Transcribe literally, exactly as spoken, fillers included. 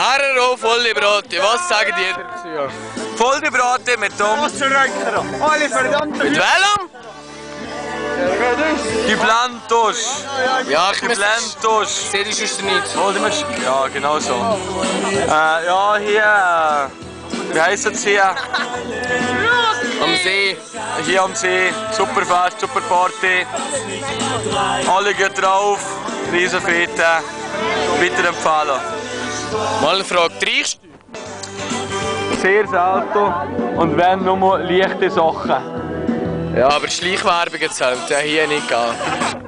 Aarero, volle Brote, was sagen die dazu? Volle Brote mit Tom. Alle verdammte Mit welchem? Giblantos. Ja, ich Giblantos. sehe die sonst nicht. Wollt ihr mich? Ja, genau so. Äh, ja, hier. Wie heisst es hier? Am See. Hier am See. Super Fest, super Party. Alle gehen drauf. Riesenfete. Bitte empfehlen. Mal eine Frage, trinkst du? Sehr selten. Und wenn nur leichte Sachen. Ja, aber Schleichwerbung zählt ja hier nicht an.